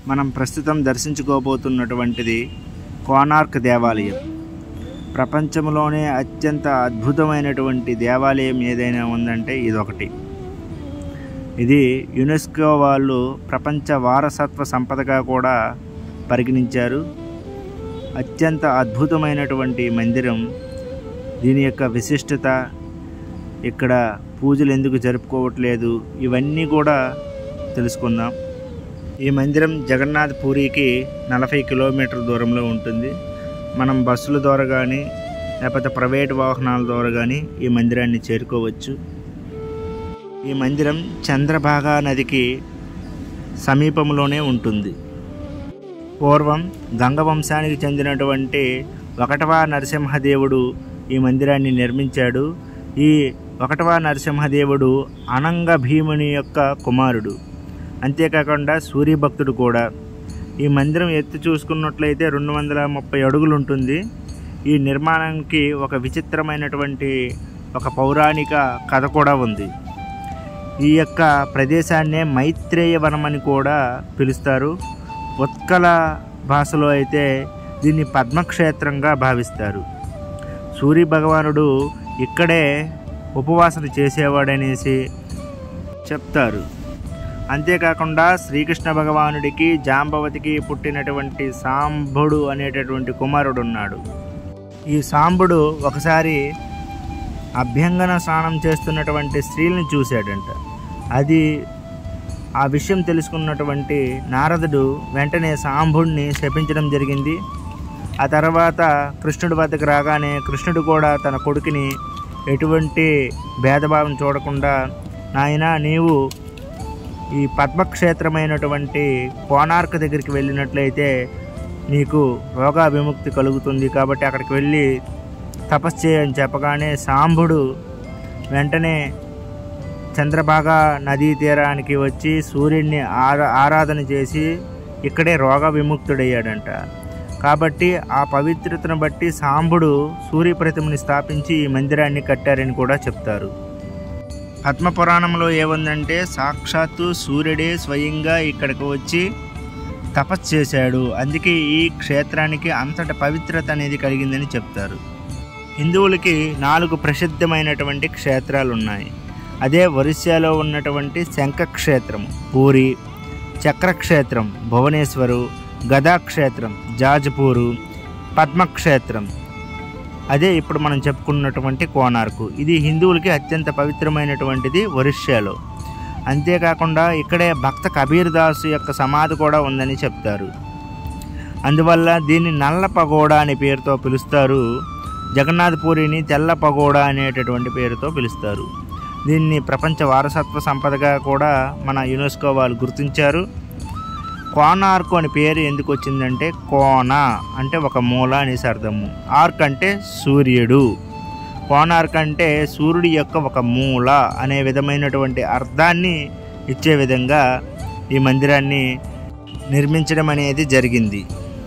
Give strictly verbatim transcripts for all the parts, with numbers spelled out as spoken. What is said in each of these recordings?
మనం ప్రస్తుతం దర్శించుకోబోతున్నటువంటిది కోనార్క్ దేవాలయం. ప్రపంచంలోనే అత్యంత అద్భుతమైనటువంటి దేవాలయం ఏదైనా ఉందంటే ఇదొకటి. ఇది యునెస్కో వాళ్ళు ప్రపంచ వారసత్వ సంపదగా కూడా పరిగణించారు. అత్యంత అద్భుతమైనటువంటి మందిరం. దీని యొక్క విశిష్టత, ఇక్కడ పూజలు ఎందుకు జరుపుకోవట్లేదు, ఇవన్నీ కూడా తెలుసుకుందాం. ఈ మందిరం జగన్నాథ్ పూరికి నలభై కిలోమీటర్ల దూరంలో ఉంటుంది. మనం బస్సుల ద్వారా కానీ లేకపోతే ప్రైవేట్ వాహనాల ద్వారా కానీ ఈ మందిరాన్ని చేరుకోవచ్చు. ఈ మందిరం చంద్రభాగా నదికి సమీపంలోనే ఉంటుంది. పూర్వం గంగ వంశానికి చెందినటువంటి ఒకటవ నరసింహదేవుడు ఈ మందిరాన్ని నిర్మించాడు. ఈ ఒకటవ నరసింహదేవుడు అనంగ భీముని యొక్క కుమారుడు. అంతేకాకుండా సూర్యభక్తుడు కూడా. ఈ మందిరం ఎత్తు చూసుకున్నట్లయితే రెండు వందల ముప్పై అడుగులు ఉంటుంది. ఈ నిర్మాణానికి ఒక విచిత్రమైనటువంటి ఒక పౌరాణిక కథ కూడా ఉంది. ఈ యొక్క ప్రదేశాన్నే మైత్రేయ వనం అని కూడా పిలుస్తారు. ఉత్కల భాషలో అయితే దీన్ని పద్మక్షేత్రంగా భావిస్తారు. సూర్య భగవానుడు ఇక్కడే ఉపవాసన చేసేవాడనేసి చెప్తారు. అంతేకాకుండా శ్రీకృష్ణ భగవానుడికి జాంబవతికి పుట్టినటువంటి సాంబుడు అనేటటువంటి కుమారుడు ఉన్నాడు. ఈ సాంబుడు ఒకసారి అభ్యంగన స్నానం చేస్తున్నటువంటి స్త్రీలను చూశాడంట. అది ఆ విషయం తెలుసుకున్నటువంటి నారదుడు వెంటనే సాంబుడిని శపించడం జరిగింది. ఆ తర్వాత కృష్ణుడి వద్దకు రాగానే కృష్ణుడు కూడా తన కొడుకుని ఎటువంటి భేదభావం చూడకుండా, నాయనా నీవు ఈ పద్మక్షేత్రమైనటువంటి కోనార్క్ దగ్గరికి వెళ్ళినట్లయితే నీకు రోగ విముక్తి కలుగుతుంది, కాబట్టి అక్కడికి వెళ్ళి తపస్సు చేయని చెప్పగానే సాంబుడు వెంటనే చంద్రభాగా నదీ తీరానికి వచ్చి సూర్యుడిని ఆరా ఆరాధన చేసి ఇక్కడే రోగ విముక్తుడయ్యాడంట. కాబట్టి ఆ పవిత్రతను బట్టి సాంబుడు సూర్యప్రతిమని స్థాపించి ఈ మందిరాన్ని కట్టారని కూడా చెప్తారు. పద్మపురాణంలో ఏముందంటే సాక్షాత్తు సూర్యుడే స్వయంగా ఇక్కడికి వచ్చి తపస్సు చేశాడు, అందుకే ఈ క్షేత్రానికి అంతటి పవిత్రత అనేది కలిగిందని చెప్తారు. హిందువులకి నాలుగు ప్రసిద్ధమైనటువంటి క్షేత్రాలు ఉన్నాయి. అదే ఒరిస్సాలో ఉన్నటువంటి శంఖక్షేత్రం పూరి, చక్రక్షేత్రం భువనేశ్వరు, గదాక్షేత్రం జాజ్పూరు, పద్మక్షేత్రం అదే ఇప్పుడు మనం చెప్పుకున్నటువంటి కోనార్కు. ఇది హిందువులకి అత్యంత పవిత్రమైనటువంటిది ఒరిస్సాలో. అంతేకాకుండా ఇక్కడే భక్త కబీర్ దాస్ యొక్క సమాధి కూడా ఉందని చెప్తారు. అందువల్ల దీన్ని నల్ల పగోడా అనే పేరుతో పిలుస్తారు. జగన్నాథ్ పూరిని తెల్ల పగోడా అనేటటువంటి పేరుతో పిలుస్తారు. దీన్ని ప్రపంచ వారసత్వ సంపదగా కూడా మన యునెస్కో వాళ్ళు గుర్తించారు. కోనార్క్ అని పేరు ఎందుకు వచ్చిందంటే కోన అంటే ఒక మూల అనేసి అర్థము, ఆర్క్ అంటే సూర్యుడు. కోనార్క్ అంటే సూర్యుడి యొక్క ఒక మూల అనే విధమైనటువంటి అర్థాన్ని ఇచ్చే విధంగా ఈ మందిరాన్ని నిర్మించడం అనేది జరిగింది.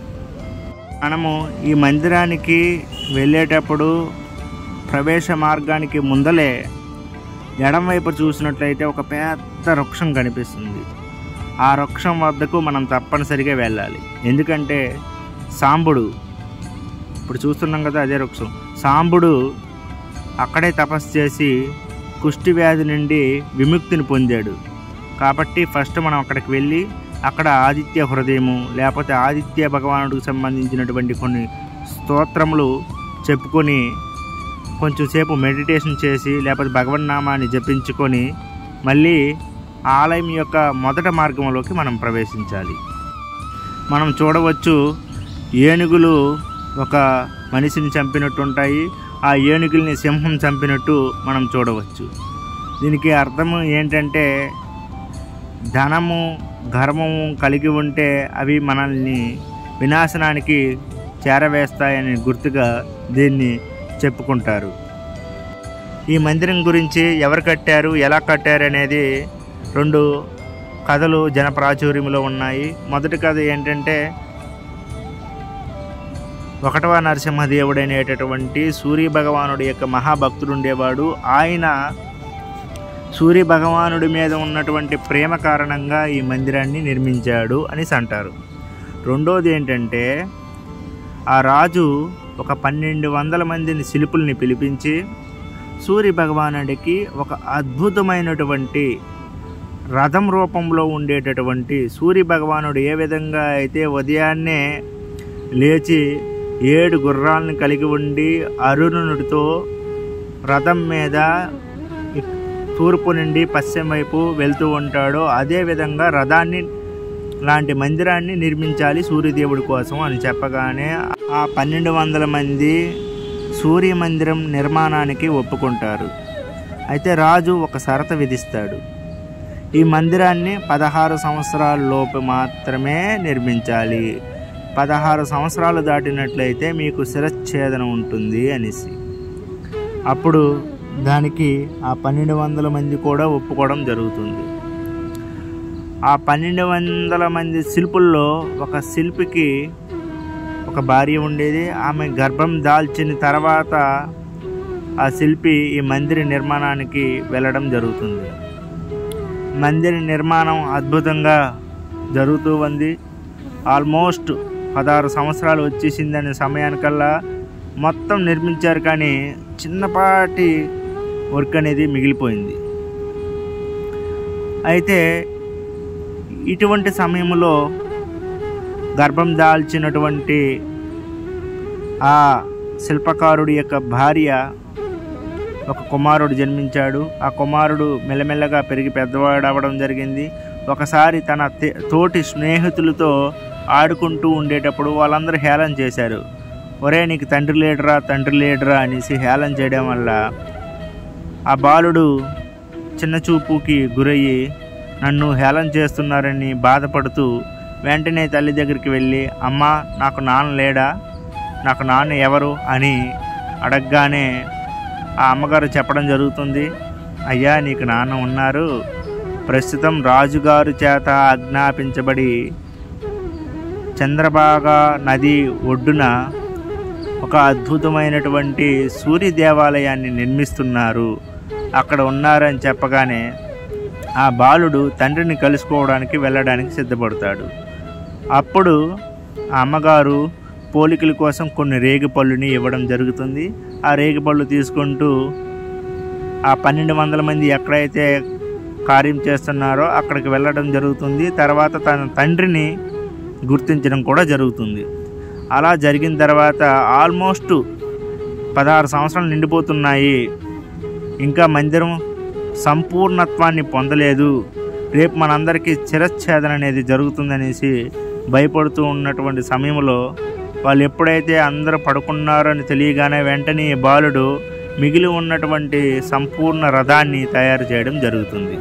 మనము ఈ మందిరానికి వెళ్ళేటప్పుడు ప్రవేశ మార్గానికి ముందలే ఎడమవైపు చూసినట్లయితే ఒక పెద్ద వృక్షం కనిపిస్తుంది. ఆ వృక్షం వద్దకు మనం తప్పనిసరిగా వెళ్ళాలి. ఎందుకంటే సాంబుడు ఇప్పుడు చూస్తున్నాం కదా, అదే వృక్షం. సాంబుడు అక్కడే తపస్సు చేసి కుష్టి వ్యాధి నుండి విముక్తిని పొందాడు. కాబట్టి ఫస్ట్ మనం అక్కడికి వెళ్ళి అక్కడ ఆదిత్య హృదయము లేకపోతే ఆదిత్య భగవానుడికి సంబంధించినటువంటి కొన్ని స్తోత్రములు చెప్పుకొని కొంచెం సేపు మెడిటేషన్ చేసి లేకపోతే భగవన్నామాన్ని జపించుకొని మళ్ళీ ఆలయం యొక్క మొదటి మార్గంలోకి మనం ప్రవేశించాలి. మనం చూడవచ్చు ఏనుగులు ఒక మనిషిని చంపినట్టు ఉంటాయి. ఆ ఏనుగుల్ని సింహం చంపినట్టు మనం చూడవచ్చు. దీనికి అర్థం ఏంటంటే ధనము గర్వము కలిగి ఉంటే అవి మనల్ని వినాశనానికి చేరవేస్తాయని గుర్తుగా దీన్ని చెప్పుకుంటారు. ఈ మందిరం గురించి ఎవరు కట్టారు, ఎలా కట్టారు అనేది రెండు కథలు జనప్రాచుర్యంలో ఉన్నాయి. మొదటి కథ ఏంటంటే ఒకటవ నరసింహదేవుడు అనేటటువంటి సూర్య భగవానుడి యొక్క మహాభక్తుడు ఉండేవాడు. ఆయన సూర్య భగవానుడి మీద ఉన్నటువంటి ప్రేమ కారణంగా ఈ మందిరాన్ని నిర్మించాడు అనేసి అంటారు. రెండోది ఏంటంటే, ఆ రాజు ఒక పన్నెండు వందల మందిని శిల్పుల్ని పిలిపించి సూర్య భగవానుడికి ఒక అద్భుతమైనటువంటి రథం రూపంలో ఉండేటటువంటి, సూర్య భగవానుడు ఏ విధంగా అయితే ఉదయాన్నే లేచి ఏడు గుర్రాలను కలిగి ఉండి అరుణుడితో రథం మీద తూర్పు నుండి పశ్చిమ వైపు వెళ్తూ ఉంటాడో, అదేవిధంగా రథాన్ని లాంటి మందిరాన్ని నిర్మించాలి సూర్యదేవుడి కోసం అని చెప్పగానే ఆ పన్నెండు వందల మంది సూర్య మందిరం నిర్మాణానికి ఒప్పుకుంటారు. అయితే రాజు ఒక షరతు విధిస్తాడు. ఈ మందిరాన్ని పదహారు సంవత్సరాల లోపు మాత్రమే నిర్మించాలి, పదహారు సంవత్సరాలు దాటినట్లయితే మీకు శిరచ్ఛేదన ఉంటుంది అనేసి. అప్పుడు దానికి ఆ పన్నెండు వందల మంది కూడా ఒప్పుకోవడం జరుగుతుంది. ఆ పన్నెండు వందల మంది శిల్పుల్లో ఒక శిల్పికి ఒక భార్య ఉండేది. ఆమె గర్భం దాల్చిన తర్వాత ఆ శిల్పి ఈ మందిర నిర్మాణానికి వెళ్ళడం జరుగుతుంది. మందిర నిర్మాణం అద్భుతంగా జరుగుతూ ఉంది. ఆల్మోస్ట్ పదహారు సంవత్సరాలు వచ్చేసిందనే సమయానికల్లా మొత్తం నిర్మించారు, కానీ చిన్నపాటి వర్క్ అనేది మిగిలిపోయింది. అయితే ఇటువంటి సమయంలో గర్భం దాల్చినటువంటి ఆ శిల్పకారుడి యొక్క భార్య ఒక కుమారుడు జన్మించాడు. ఆ కుమారుడు మెల్లమెల్లగా పెరిగి పెద్దవాడు అవ్వడం జరిగింది. ఒకసారి తన తోటి స్నేహితులతో ఆడుకుంటూ ఉండేటప్పుడు వాళ్ళందరూ హేళన చేశారు. ఒరే నీకు తండ్రి లేడరా తండ్రి లేడరా అనేసి హేళన చేయడం వల్ల ఆ బాలుడు చిన్న చూపుకి గురయ్యి నన్ను హేళన చేస్తున్నారని బాధపడుతూ వెంటనే తల్లి దగ్గరికి వెళ్ళి, అమ్మ నాకు నాన్న లేడా, నాకు నాన్న ఎవరు అని అడగగానే ఆ అమ్మగారు చెప్పడం జరుగుతుంది. అయ్యా నీకు నాన్న ఉన్నారు, ప్రస్తుతం రాజుగారు చేత ఆజ్ఞాపించబడి చంద్రభాగా నది ఒడ్డున ఒక అద్భుతమైనటువంటి సూర్య దేవాలయాన్ని నిర్మిస్తున్నారు, అక్కడ ఉన్నారని చెప్పగానే ఆ బాలుడు తండ్రిని కలుసుకోవడానికి వెళ్ళడానికి సిద్ధపడతాడు. అప్పుడు ఆ అమ్మగారు పోలికల కోసం కొన్ని రేగిపళ్ళుని ఇవ్వడం జరుగుతుంది. ఆ రేగిపళ్ళు తీసుకుంటూ ఆ పన్నెండు వందల మంది ఎక్కడైతే కార్యం చేస్తున్నారో అక్కడికి వెళ్ళడం జరుగుతుంది. తర్వాత తన తండ్రిని గుర్తించడం కూడా జరుగుతుంది. అలా జరిగిన తర్వాత ఆల్మోస్ట్ పదహారు సంవత్సరాలు నిండిపోతున్నాయి, ఇంకా మందిరం సంపూర్ణత్వాన్ని పొందలేదు, రేపు మనందరికీ శిరచ్ఛేదన అనేది జరుగుతుందనేసి భయపడుతూ ఉన్నటువంటి సమయంలో వాళ్ళు ఎప్పుడైతే అందరూ పడుకున్నారో అని తెలియగానే వెంటనే బాలుడు మిగిలి ఉన్నటువంటి సంపూర్ణ రథాన్ని తయారు చేయడం జరుగుతుంది.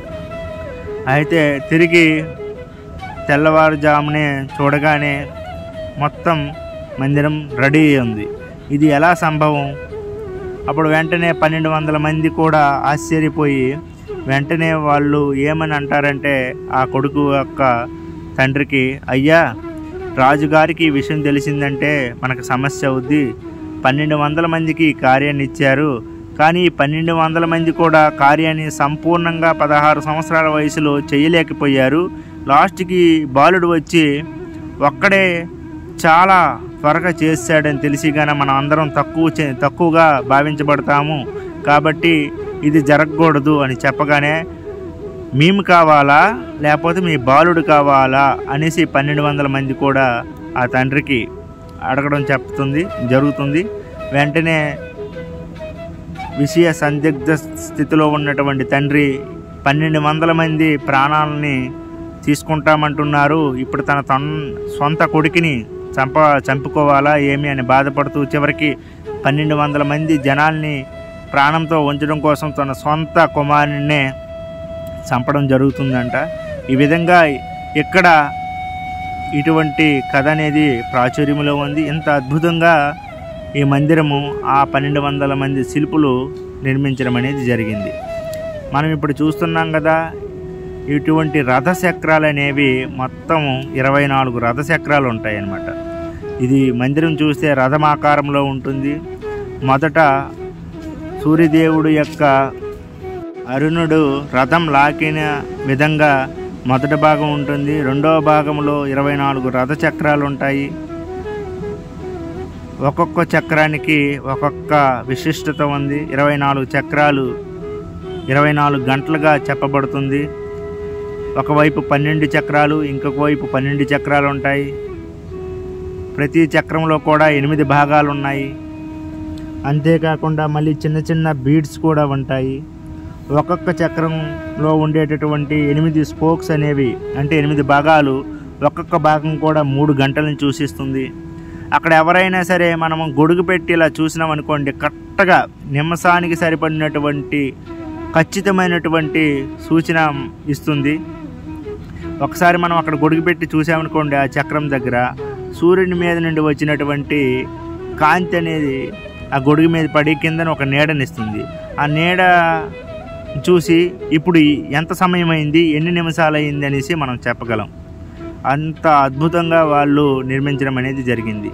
అయితే తిరిగి తెల్లవారుజామునే చూడగానే మొత్తం మందిరం రెడీ ఉంది. ఇది ఎలా సంభవం? అప్పుడు వెంటనే పన్నెండు వందల మంది కూడా ఆశ్చర్యపోయి వెంటనే వాళ్ళు ఏమని అంటారంటే ఆ కొడుకు యొక్క తండ్రికి, అయ్యా రాజుగారికి ఈ విషయం తెలిసిందంటే మనకు సమస్య అవుద్ది, పన్నెండు వందల మందికి కార్యాన్ని ఇచ్చారు, కానీ పన్నెండు వందల మంది కూడా కార్యాన్ని సంపూర్ణంగా పదహారు సంవత్సరాల వయసులో చేయలేకపోయారు. లాస్ట్కి బాలుడు వచ్చి ఒక్కడే చాలా త్వరగా చేశాడని తెలిసి కానీ మనం అందరం తక్కువ తక్కువగా భావించబడతాము, కాబట్టి ఇది జరగకూడదు అని చెప్పగానే మేము కావాలా లేకపోతే మీ బాలుడు కావాలా అనేసి పన్నెండు వందల మంది కూడా ఆ తండ్రికి అడగడం చెప్తుంది జరుగుతుంది. వెంటనే విషయ సందిగ్ధ స్థితిలో ఉన్నటువంటి తండ్రి పన్నెండు వందల మంది ప్రాణాలని తీసుకుంటామంటున్నారు, ఇప్పుడు తన తన్ సొంత కొడుకుని చంప చంపుకోవాలా ఏమి అని బాధపడుతూ చివరికి పన్నెండు వందల మంది జనాల్ని ప్రాణంతో ఉంచడం కోసం తన సొంత కుమారుడినే చంపడం జరుగుతుందంట. ఈ విధంగా ఇక్కడ ఇటువంటి కథ అనేది ప్రాచుర్యంలో ఉంది. ఇంత అద్భుతంగా ఈ మందిరము ఆ పన్నెండు వందల మంది శిల్పులు నిర్మించడం అనేది జరిగింది. మనం ఇప్పుడు చూస్తున్నాం కదా, ఇటువంటి రథచక్రాలు అనేవి మొత్తం ఇరవై నాలుగు రథచక్రాలు ఉంటాయి అన్నమాట. ఇది మందిరం చూస్తే రథం ఆకారంలో ఉంటుంది. మొదట సూర్యదేవుడు యొక్క అరుణుడు రథం లాకిన విధంగా మొదటి భాగం ఉంటుంది. రెండవ భాగంలో ఇరవై నాలుగు రథ చక్రాలు ఉంటాయి. ఒక్కొక్క చక్రానికి ఒక్కొక్క విశిష్టత ఉంది. ఇరవై నాలుగు చక్రాలు ఇరవై నాలుగు గంటలుగా చెప్పబడుతుంది. ఒకవైపు పన్నెండు చక్రాలు, ఇంకొక వైపు పన్నెండు చక్రాలు ఉంటాయి. ప్రతి చక్రంలో కూడా ఎనిమిది భాగాలు ఉన్నాయి. అంతేకాకుండా మళ్ళీ చిన్న చిన్న బీడ్స్ కూడా ఉంటాయి. ఒక్కొక్క చక్రంలో ఉండేటటువంటి ఎనిమిది స్పోక్స్ అనేవి, అంటే ఎనిమిది భాగాలు, ఒక్కొక్క భాగం కూడా మూడు గంటలను సూచిస్తుంది. అక్కడ ఎవరైనా సరే మనము గొడుగు పెట్టి ఇలా చూసినాం అనుకోండి, కరెక్ట్గా నిమిషానికి సరిపడినటువంటి ఖచ్చితమైనటువంటి సూచన ఇస్తుంది. ఒకసారి మనం అక్కడ గొడుగు పెట్టి చూసామనుకోండి, ఆ చక్రం దగ్గర సూర్యుని మీద నుండి వచ్చినటువంటి కాంతి అనేది ఆ గొడుగు మీద పడి కిందన ఒక నీడనిస్తుంది. ఆ నీడ చూసి ఇప్పుడు ఎంత సమయం అయింది, ఎన్ని నిమిషాలు అయింది అనేసి మనం చెప్పగలం. అంత అద్భుతంగా వాళ్ళు నిర్మించడం అనేది జరిగింది.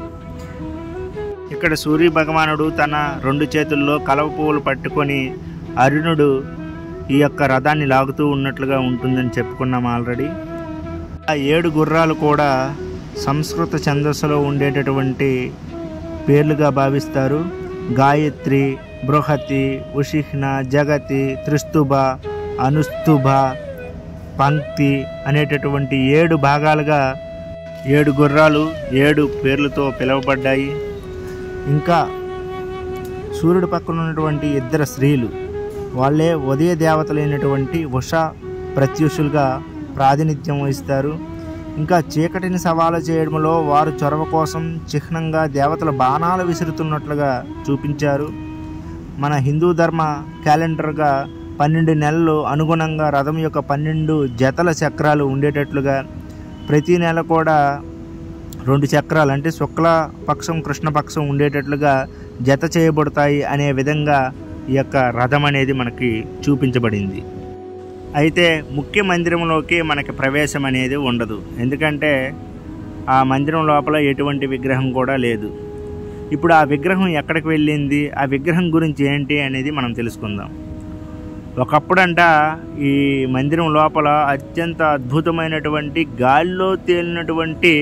ఇక్కడ సూర్య భగవానుడు తన రెండు చేతుల్లో కలవ పువ్వులు పట్టుకొని అరుణుడు ఈ యొక్క రథాన్ని లాగుతూ ఉన్నట్లుగా ఉంటుందని చెప్పుకున్నాం ఆల్రెడీ. ఆ ఏడు గుర్రాలు కూడా సంస్కృత ఛందస్సులో ఉండేటటువంటి పేర్లుగా భావిస్తారు. గాయత్రి, బృహతి, ఉషిహ్న, జగతి, త్రిస్తుభ, అనుస్తుభ, పంక్తి అనేటటువంటి ఏడు భాగాలుగా ఏడు గుర్రాలు ఏడు పేర్లతో పిలువబడ్డాయి. ఇంకా సూర్యుడి పక్కన ఉన్నటువంటి ఇద్దరు స్త్రీలు, వాళ్ళే ఉదయ దేవతలైనటువంటి ఉష ప్రత్యూషులుగా ప్రాతినిధ్యం వహిస్తారు. ఇంకా చీకటిని సవాలు చేయడంలో వారు చొరవ కోసం చిహ్నంగా దేవతల బాణాలు విసురుతున్నట్లుగా చూపించారు. మన హిందూ ధర్మ క్యాలెండర్గా పన్నెండు నెలలు అనుగుణంగా రథం యొక్క పన్నెండు జతల చక్రాలు ఉండేటట్లుగా, ప్రతి నెల కూడా రెండు చక్రాలు అంటే శుక్లపక్షం కృష్ణపక్షం ఉండేటట్లుగా జత చేయబడతాయి అనే విధంగా ఈ యొక్క రథం అనేది మనకి చూపించబడింది. అయితే ముఖ్య మందిరంలోకి మనకి ప్రవేశం అనేది ఉండదు. ఎందుకంటే ఆ మందిరం లోపల ఎటువంటి విగ్రహం కూడా లేదు. ఇప్పుడు ఆ విగ్రహం ఎక్కడికి వెళ్ళింది, ఆ విగ్రహం గురించి ఏంటి అనేది మనం తెలుసుకుందాం. ఒకప్పుడంట ఈ మందిరం లోపల అత్యంత అద్భుతమైనటువంటి గాలిలో తేలినటువంటి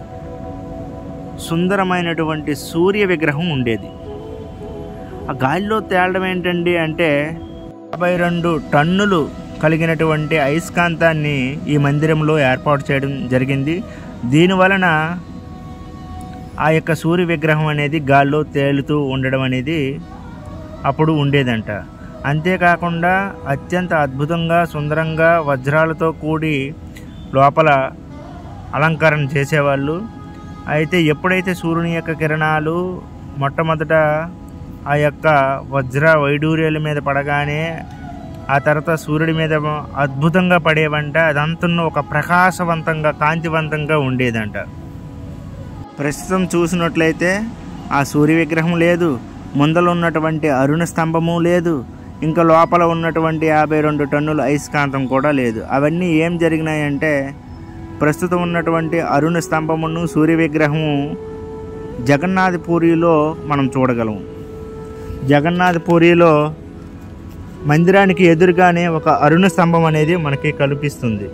సుందరమైనటువంటి సూర్య విగ్రహం ఉండేది. ఆ గాలిలో తేలడం ఏంటండి అంటే యాభై రెండు టన్నులు కలిగినటువంటి అయస్కాంతాన్ని ఈ మందిరంలో ఏర్పాటు చేయడం జరిగింది. దీనివలన ఆ యొక్క సూర్య విగ్రహం అనేది గాల్లో తేలుతూ ఉండడం అనేది అప్పుడు ఉండేదంట. అంతేకాకుండా అత్యంత అద్భుతంగా సుందరంగా వజ్రాలతో కూడి లోపల అలంకరణ చేసేవాళ్ళు. అయితే ఎప్పుడైతే సూర్యుని యొక్క కిరణాలు మొట్టమొదట ఆ యొక్క వజ్ర వైడూర్యాల మీద పడగానే ఆ తర్వాత సూర్యుడి మీద అద్భుతంగా పడేవంట. అదంతా ఒక ప్రకాశవంతంగా కాంతివంతంగా ఉండేదంట. ప్రస్తుతం చూసినట్లయితే ఆ సూర్య విగ్రహం లేదు, ముందర ఉన్నటువంటి అరుణ స్తంభము లేదు, ఇంకా లోపల ఉన్నటువంటి యాభై రెండు టన్నుల అయస్కాంతం కూడా లేదు. అవన్నీ ఏం జరిగినాయంటే ప్రస్తుతం ఉన్నటువంటి అరుణ స్తంభమును సూర్య విగ్రహము జగన్నాథపురిలో మనం చూడగలము. జగన్నాథపురిలో మందిరానికి ఎదురుగానే ఒక అరుణ స్తంభం అనేది మనకి కనిపిస్తుంది.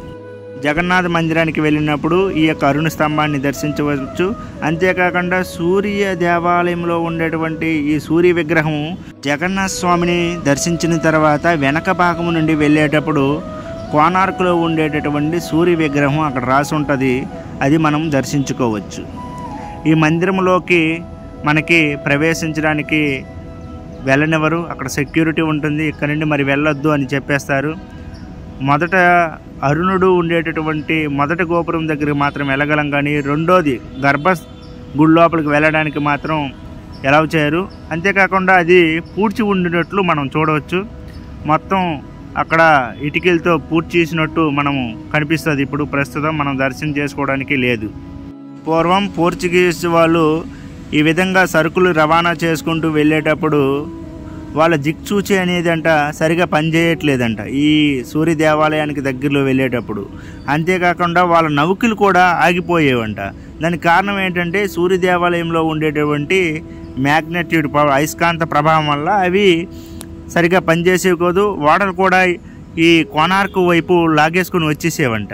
జగన్నాథ మందిరానికి వెళ్ళినప్పుడు ఈ యొక్క అరుణ స్తంభాన్ని దర్శించవచ్చు. అంతేకాకుండా సూర్య దేవాలయంలో ఉండేటువంటి ఈ సూర్య విగ్రహం జగన్నాథ స్వామిని దర్శించిన తర్వాత వెనక భాగం నుండి వెళ్ళేటప్పుడు కోనార్కులో ఉండేటటువంటి సూర్య విగ్రహం అక్కడ రాసి ఉంటుంది. అది మనం దర్శించుకోవచ్చు. ఈ మందిరంలోకి మనకి ప్రవేశించడానికి వెళ్ళనివ్వరు, అక్కడ సెక్యూరిటీ ఉంటుంది. ఇక్కడ నుండి మరి వెళ్ళొద్దు అని చెప్పేస్తారు. మొదట అరుణుడు ఉండేటటువంటి మొదటి గోపురం దగ్గరికి మాత్రం వెళ్ళగలం, కానీ రెండోది గర్భ గుడి లోపలికి వెళ్ళడానికి మాత్రం ఎలా చేయరు. అంతేకాకుండా అది పూడ్చి ఉండినట్లు మనం చూడవచ్చు. మొత్తం అక్కడ ఇటుకలతో పూర్తి చేసినట్టు మనము కనిపిస్తుంది. ఇప్పుడు ప్రస్తుతం మనం దర్శనం చేసుకోవడానికి లేదు. పూర్వం పోర్చుగీస్ వాళ్ళు ఈ విధంగా సరుకులు రవాణా చేసుకుంటూ వెళ్ళేటప్పుడు వాళ్ళ దిక్సూచి అనేది అంట సరిగా పనిచేయట్లేదంట ఈ సూర్య దేవాలయానికి దగ్గరలో వెళ్ళేటప్పుడు. అంతేకాకుండా వాళ్ళ నౌకలు కూడా ఆగిపోయేవంట. దానికి కారణం ఏంటంటే సూర్య దేవాలయంలో ఉండేటువంటి మ్యాగ్నెట్యూడ్ అయస్కాంత ప్రభావం వల్ల అవి సరిగా పనిచేసేవి కాదు. ఓడలు కూడా ఈ కోనార్క్ వైపు లాగేసుకుని వచ్చేసేవంట.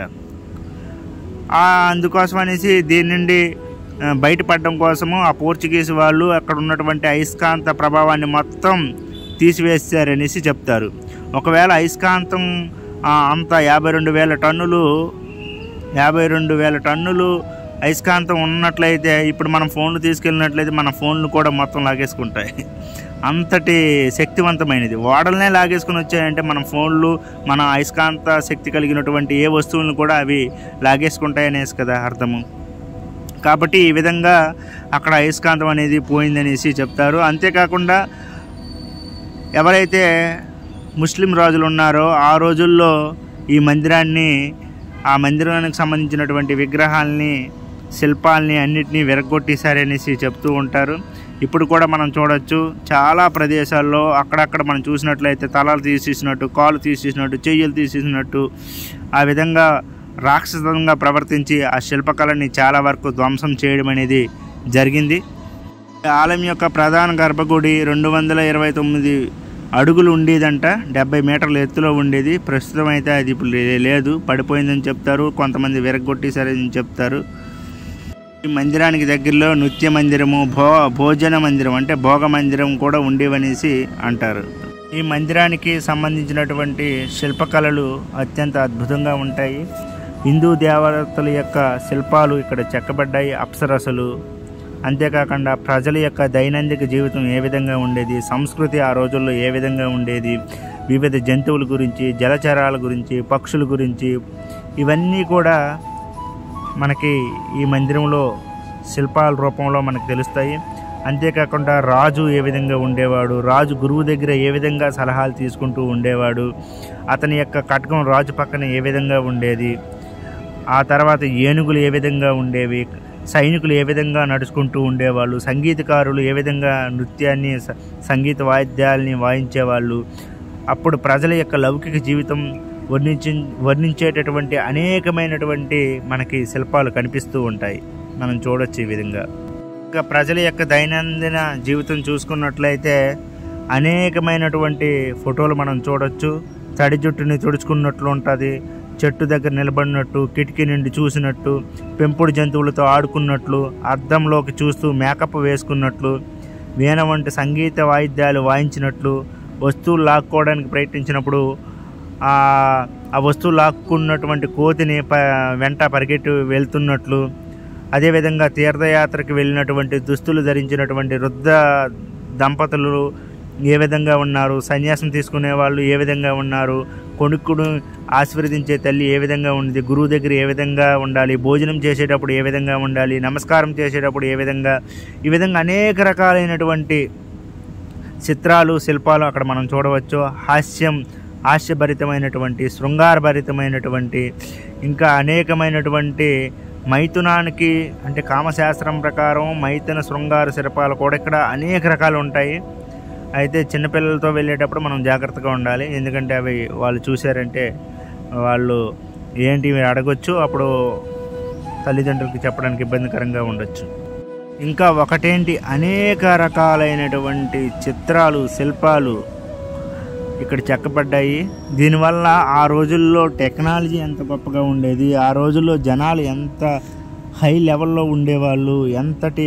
అందుకోసం అనేసి దీని నుండి బయటపడడం కోసము ఆ పోర్చుగీస్ వాళ్ళు అక్కడ ఉన్నటువంటి అయస్కాంత ప్రభావాన్ని మొత్తం తీసివేస్తారనేసి చెప్తారు. ఒకవేళ అయస్కాంతం అంత యాభై రెండు వేల టన్నులు యాభై రెండు వేల టన్నులు అయస్కాంతం ఉన్నట్లయితే ఇప్పుడు మనం ఫోన్లు తీసుకెళ్ళినట్లయితే మన ఫోన్లు కూడా మొత్తం లాగేసుకుంటాయి. అంతటి శక్తివంతమైనది. ఓడలనే లాగేసుకుని వచ్చాయంటే మన ఫోన్లు, మన అయస్కాంత శక్తి కలిగినటువంటి ఏ వస్తువులను కూడా అవి లాగేసుకుంటాయనేసి కదా అర్థము. కాబట్టి ఈ విధంగా అక్కడ అయస్కాంతం అనేది పోయిందనేసి చెప్తారు. అంతేకాకుండా ఎవరైతే ముస్లిం రాజులు ఉన్నారో ఆ రోజుల్లో ఈ మందిరాన్ని, ఆ మందిరానికి సంబంధించినటువంటి విగ్రహాలని, శిల్పాలని అన్నిటినీ విరగొట్టేశారనేసి చెప్తూ ఉంటారు. ఇప్పుడు కూడా మనం చూడొచ్చు చాలా ప్రదేశాల్లో అక్కడక్కడ మనం చూసినట్లయితే తలలు తీసేసినట్టు, కాలు తీసేసినట్టు, చెయ్యలు తీసేసినట్టు ఆ విధంగా రాక్షసంగా ప్రవర్తించి ఆ శిల్పకళని చాలా వరకు ధ్వంసం చేయడం అనేది జరిగింది. ఆలయం యొక్క ప్రధాన గర్భగుడి రెండు వందల ఇరవై తొమ్మిది అడుగులు ఉండేదంట, డెబ్బై మీటర్ల ఎత్తులో ఉండేది. ప్రస్తుతం అయితే అది ఇప్పుడు లేదు, పడిపోయిందని చెప్తారు. కొంతమంది విరగొట్టేశారని చెప్తారు. ఈ మందిరానికి దగ్గరలో నృత్య మందిరము, భో భోజన మందిరం అంటే భోగ మందిరం కూడా ఉండేవనేసి అంటారు. ఈ మందిరానికి సంబంధించినటువంటి శిల్పకళలు అత్యంత అద్భుతంగా ఉంటాయి. హిందూ దేవతల యొక్క శిల్పాలు ఇక్కడ చెక్కబడ్డాయి, అప్సరసలు. అంతేకాకుండా ప్రజల యొక్క దైనందిక జీవితం ఏ విధంగా ఉండేది, సంస్కృతి ఆ రోజుల్లో ఏ విధంగా ఉండేది, వివిధ జంతువుల గురించి, జలచరాల గురించి, పక్షుల గురించి ఇవన్నీ కూడా మనకి ఈ మందిరంలో శిల్పాల రూపంలో మనకు తెలుస్తాయి. అంతేకాకుండా రాజు ఏ విధంగా ఉండేవాడు, రాజు గురువు దగ్గర ఏ విధంగా సలహాలు తీసుకుంటూ ఉండేవాడు, అతని యొక్క కటకం రాజు పక్కన ఏ విధంగా ఉండేది, ఆ తర్వాత ఏనుగులు ఏ విధంగా ఉండేవి, సైనికులు ఏ విధంగా నడుచుకుంటూ ఉండేవాళ్ళు, సంగీతకారులు ఏ విధంగా నృత్యాన్ని, సంగీత వాయిద్యాలని వాయించేవాళ్ళు, అప్పుడు ప్రజల యొక్క లౌకిక జీవితం వర్ణించి వర్ణించేటటువంటి అనేకమైనటువంటి మనకి శిల్పాలు కనిపిస్తూ ఉంటాయి. మనం చూడొచ్చు ఈ విధంగా. ఇంకా ప్రజల యొక్క దైనందిన జీవితం చూసుకున్నట్లయితే అనేకమైనటువంటి ఫోటోలు మనం చూడొచ్చు. తడి జుట్టుని తుడుచుకున్నట్లు ఉంటుంది, చెట్టు దగ్గర నిలబడినట్టు, కిటికీ నుండి చూసినట్టు, పెంపుడు జంతువులతో ఆడుకున్నట్లు, అద్దంలోకి చూస్తూ మేకప్ వేసుకున్నట్లు, వీణ వంటి సంగీత వాయిద్యాలు వాయించినట్లు, వస్తువులు లాక్కోవడానికి ప్రయత్నించినప్పుడు ఆ వస్తువు లాక్కున్నటువంటి కోతిని ప వెంట పరిగెట్టి వెళ్తున్నట్లు, అదేవిధంగా తీర్థయాత్రకు వెళ్ళినటువంటి దుస్తులు ధరించినటువంటి వృద్ధ దంపతులు ఏ విధంగా ఉన్నారు, సన్యాసం తీసుకునే వాళ్ళు ఏ విధంగా ఉన్నారు, కొడుకుడు ఆశీర్వదించే తల్లి ఏ విధంగా ఉంది, గురువు దగ్గర ఏ విధంగా ఉండాలి, భోజనం చేసేటప్పుడు ఏ విధంగా ఉండాలి, నమస్కారం చేసేటప్పుడు ఏ విధంగా, ఈ విధంగా అనేక రకాలైనటువంటి చిత్రాలు, శిల్పాలు అక్కడ మనం చూడవచ్చు. హాస్యం హాస్యభరితమైనటువంటి, శృంగారభరితమైనటువంటి, ఇంకా అనేకమైనటువంటి మైథునానికి అంటే కామశాస్త్రం ప్రకారం మైథున శృంగార శిల్పాలు కూడా ఇక్కడ అనేక రకాలు ఉంటాయి. అయితే చిన్నపిల్లలతో వెళ్ళేటప్పుడు మనం జాగ్రత్తగా ఉండాలి, ఎందుకంటే అవి వాళ్ళు చూశారంటే వాళ్ళు ఏంటి అడగొచ్చు, అప్పుడు తల్లిదండ్రులకి చెప్పడానికి ఇబ్బందికరంగా ఉండొచ్చు. ఇంకా ఒకటేంటి, అనేక రకాలైనటువంటి చిత్రాలు, శిల్పాలు ఇక్కడ చెక్కబడ్డాయి. దీనివల్ల ఆ రోజుల్లో టెక్నాలజీ ఎంత గొప్పగా ఉండేది, ఆ రోజుల్లో జనాలు ఎంత హై లెవెల్లో ఉండేవాళ్ళు, ఎంతటి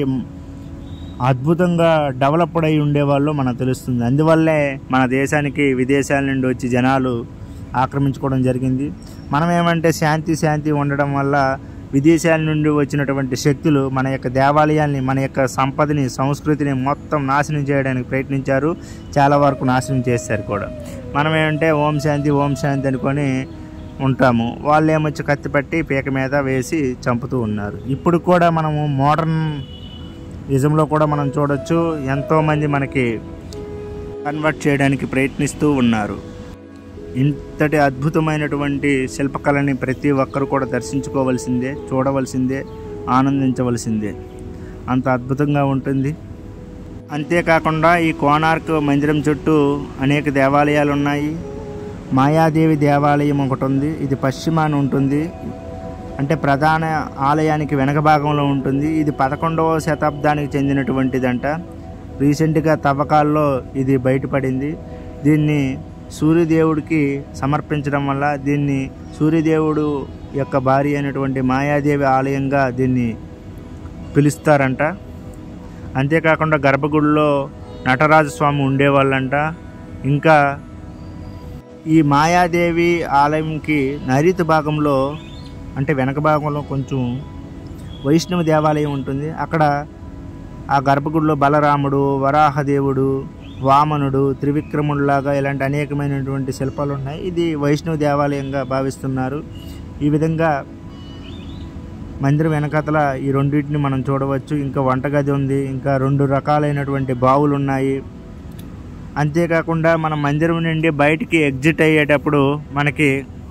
అద్భుతంగా డెవలప్డ్ అయి ఉండేవాళ్ళు మనకు తెలుస్తుంది. అందువల్లే మన దేశానికి విదేశాల నుండి వచ్చి జనాలు ఆక్రమించుకోవడం జరిగింది. మనం ఏమంటే శాంతి శాంతి ఉండడం వల్ల విదేశాల నుండి వచ్చినటువంటి శక్తులు మన యొక్క దేవాలయాల్ని, మన యొక్క సంపదని, సంస్కృతిని మొత్తం నాశనం చేయడానికి ప్రయత్నించారు. చాలా వరకు నాశనం చేశారు కూడా. మనం ఏమంటే ఓం శాంతి ఓం శాంతి అనుకొని ఉంటాము, వాళ్ళు ఏమొచ్చి కత్తి పట్టి పీక మీద వేసి చంపుతూ ఉన్నారు. ఇప్పుడు కూడా మనము మోడర్న్ నిజంలో కూడా మనం చూడొచ్చు, ఎంతోమంది మనకి కన్వర్ట్ చేయడానికి ప్రయత్నిస్తూ ఉన్నారు. ఇంతటి అద్భుతమైనటువంటి శిల్పకళని ప్రతి ఒక్కరు కూడా దర్శించుకోవాల్సిందే, చూడవలసిందే, ఆనందించవలసిందే. అంత అద్భుతంగా ఉంటుంది. అంతేకాకుండా ఈ కోనార్క్ మందిరం చుట్టూ అనేక దేవాలయాలు ఉన్నాయి. మాయాదేవి దేవాలయం ఒకటి ఉంది, ఇది పశ్చిమాన ఉంటుంది, అంటే ప్రధాన ఆలయానికి వెనక భాగంలో ఉంటుంది. ఇది పదకొండవ శతాబ్దానికి చెందినటువంటిదంట. రీసెంట్గా తవ్వకాల్లో ఇది బయటపడింది. దీన్ని సూర్యదేవుడికి సమర్పించడం వల్ల దీన్ని సూర్యదేవుడు యొక్క భార్య అయినటువంటి మాయాదేవి ఆలయంగా దీన్ని పిలుస్తారంట. అంతేకాకుండా గర్భగుడిలో నటరాజస్వామి ఉండేవాళ్ళంట. ఇంకా ఈ మాయాదేవి ఆలయంకి నైరుతి భాగంలో అంటే వెనక భాగంలో కొంచెం వైష్ణవ దేవాలయం ఉంటుంది. అక్కడ ఆ గర్భగుడిలో బలరాముడు, వరాహదేవుడు, వామనుడు, త్రివిక్రముడిలాగా ఇలాంటి అనేకమైనటువంటి శిల్పాలు ఉన్నాయి. ఇది వైష్ణవ దేవాలయంగా భావిస్తున్నారు. ఈ విధంగా మందిరం వెనకతల ఈ రెండింటిని మనం చూడవచ్చు. ఇంకా వంటగది ఉంది, ఇంకా రెండు రకాలైనటువంటి బావులు ఉన్నాయి. అంతేకాకుండా మన మందిరం నుండి బయటికి ఎగ్జిట్ అయ్యేటప్పుడు మనకి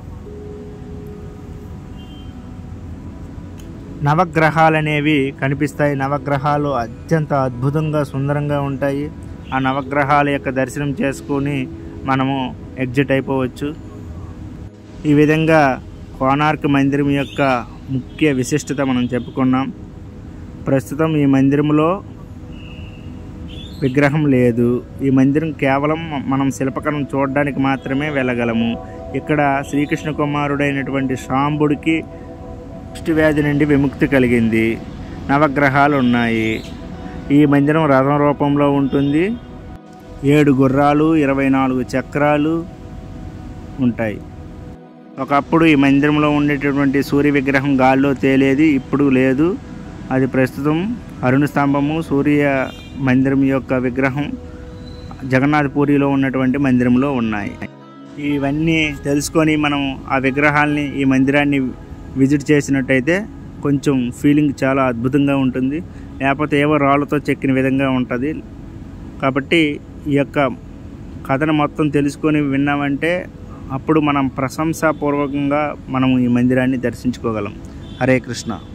నవగ్రహాలు అనేవి కనిపిస్తాయి. నవగ్రహాలు అత్యంత అద్భుతంగా సుందరంగా ఉంటాయి. ఆ నవగ్రహాల యొక్క దర్శనం చేసుకొని మనము ఎగ్జిట్ అయిపోవచ్చు. ఈ విధంగా కోణార్క్ మందిరం యొక్క ముఖ్య విశిష్టత మనం చెప్పుకున్నాం. ప్రస్తుతం ఈ మందిరంలో విగ్రహం లేదు. ఈ మందిరం కేవలం మనం శిల్పకళను చూడడానికి మాత్రమే వెళ్ళగలము. ఇక్కడ శ్రీకృష్ణ కుమారుడైనటువంటి శాంబుడికి కుష్టి వ్యాధి నుండి విముక్తి కలిగింది. నవగ్రహాలు ఉన్నాయి. ఈ మందిరం రథం రూపంలో ఉంటుంది. ఏడు గుర్రాలు, ఇరవై నాలుగు చక్రాలు ఉంటాయి. ఒకప్పుడు ఈ మందిరంలో ఉండేటటువంటి సూర్య విగ్రహం గాల్లో తేలేది, ఇప్పుడు లేదు. అది ప్రస్తుతం అరుణ స్తంభము సూర్య మందిరం యొక్క విగ్రహం జగన్నాథపూరిలో ఉన్నటువంటి మందిరంలో ఉన్నాయి. ఇవన్నీ తెలుసుకొని మనం ఆ విగ్రహాల్ని ఈ మందిరాన్ని విజిట్ చేసినట్టయితే కొంచెం ఫీలింగ్ చాలా అద్భుతంగా ఉంటుంది. లేకపోతే ఏవో రాళ్ళతో చెక్కిన విధంగా ఉంటుంది. కాబట్టి ఈ యొక్క కథను మొత్తం తెలుసుకొని విన్నామంటే అప్పుడు మనం ప్రశంసాపూర్వకంగా మనం ఈ మందిరాన్ని దర్శించుకోగలం. హరే కృష్ణ.